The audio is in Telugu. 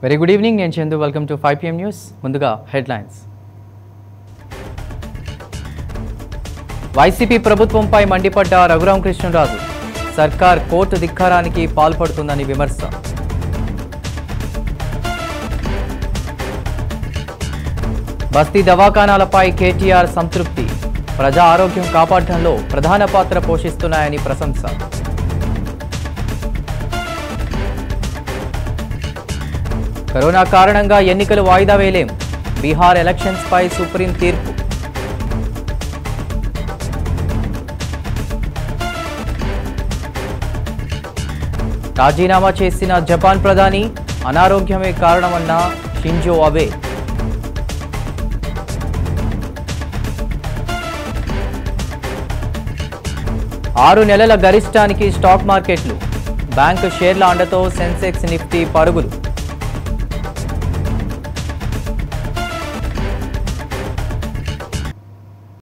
వెరీ గుడ్ ఈవినింగ్, నేను Chandu. Welcome to 5 PM news. ముందుగా హెడ్లైన్స్. వైసీపీ ప్రభుత్వంపై మండిపడ్డ రఘురామకృష్ణరాజు. సర్కార్ కోర్టు ధిక్కారానికి పాల్పడుతుందని విమర్శ. బస్తీ దవాఖానాలపై కేటీఆర్ సంతృప్తి. ప్రజా ఆరోగ్యం కాపాడటంలో ప్రధాన పాత్ర పోషిస్తున్నాయని ప్రశంస. కరోనా కారణంగా ఎన్నికలు వాయిదా వేయలేం. బీహార్ ఎలక్షన్స్ పై సుప్రీం తీర్పు. రాజీనామా చేసిన జపాన్ ప్రధాని. అనారోగ్యమే కారణమన్న షింజో అబే. ఆరు నెలల గరిష్టానికి స్టాక్ మార్కెట్లు. బ్యాంకు షేర్ల అండతో సెన్సెక్స్ నిఫ్టీ పరుగులు.